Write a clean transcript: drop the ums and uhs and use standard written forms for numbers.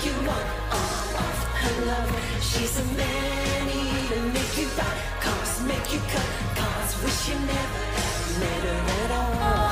you want all of her love. She's a man-eater, make you buy cars, make you cut cars. Wish you never had met her at all.